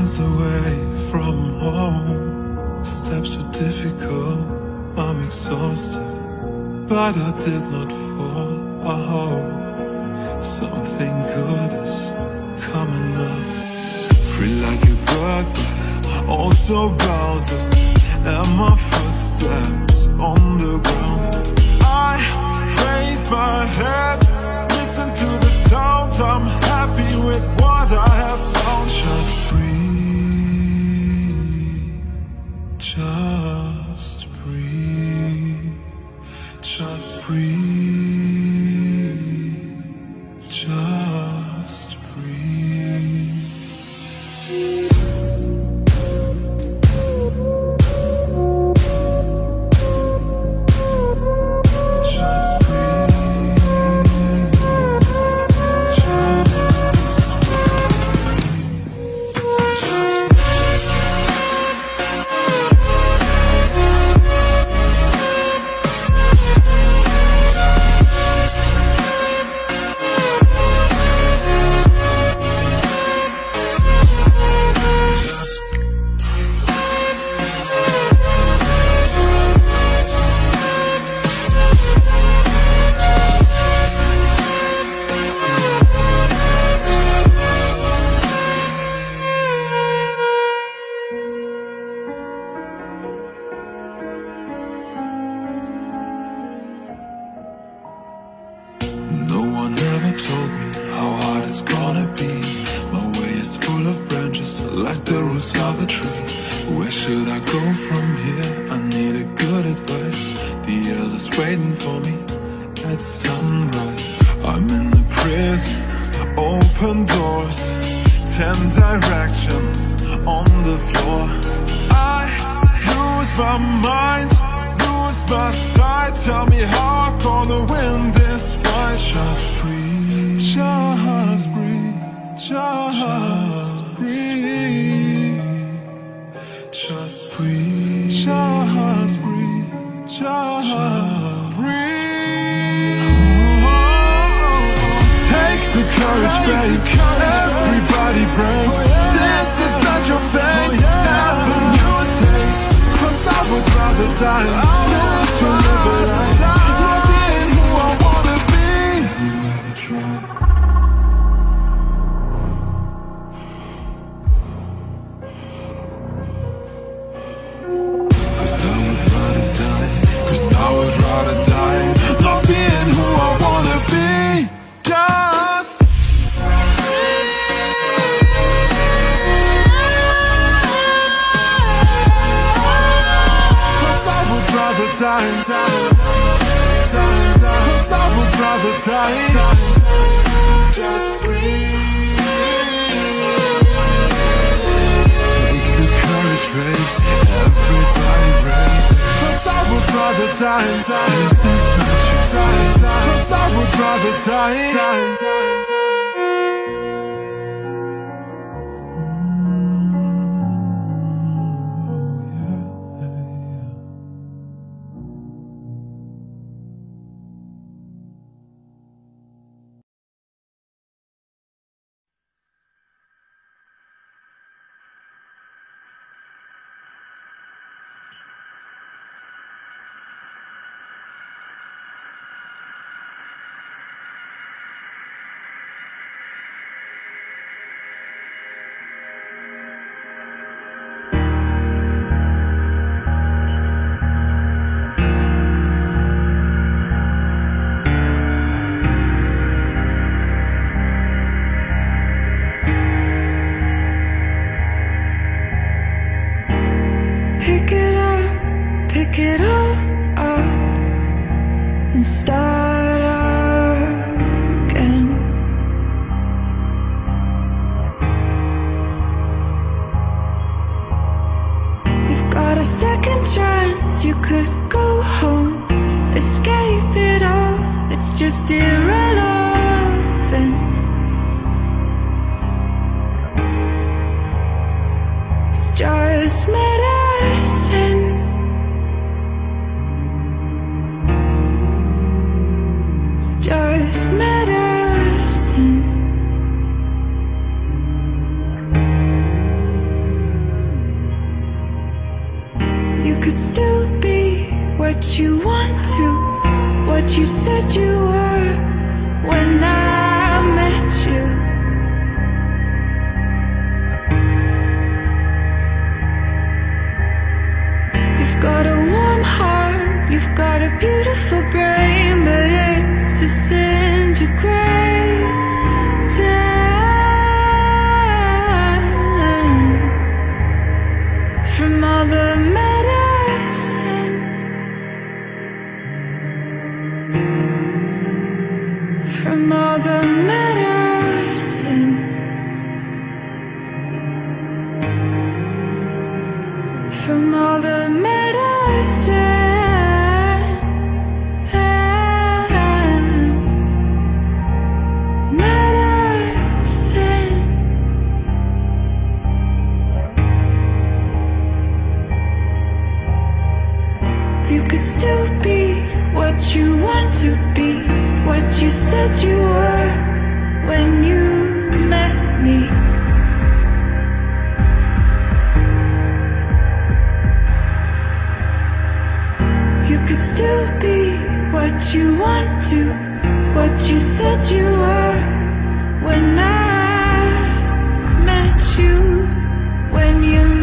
miles away from home. Steps were difficult, I'm exhausted, but I did not fall. I hope something good is coming up. Free like a bird, but also bound up, and my footsteps on the ground. I raise my head, listen to the sound. I'm happy with what I have found. Just breathe, just breathe, just breathe, just breathe. Like the roots of a tree. Where should I go from here? I need a good advice. The elders waiting for me at sunrise. I'm in the prison, open doors, 10 directions on the floor. I lose my mind, lose my sight. Tell me how I'm gonna win this fight. Just breathe, just breathe, just breathe, just breathe, just breathe, just breathe. Take the courage, babe. Everybody breaks. This is not your fate. Never you take. 'Cause I would rather die than to live a life not being who I wanna be. You ever try? I would rather die not being who I wanna be. Just cause I would rather die, 'cause I would rather die. Just breathe. Take the courage, babe. Everybody brave. 'Cause I would rather die. This is not your fate. 'Cause I would rather die. Pick it all up and start again. You've got a second chance, you could go home, escape it all, it's just irrelevant. It's just medicine. Just medicine. you want to, what you said you were when I met you. You've got a warm heart, you've got a beautiful brain, but it's disintegrating from all the medicine, from all the medicine, from all the medicine, medicine. You could still be what you want to be, what you said you were when you met me. You could still be what you want to, what you said you were when I met you, when you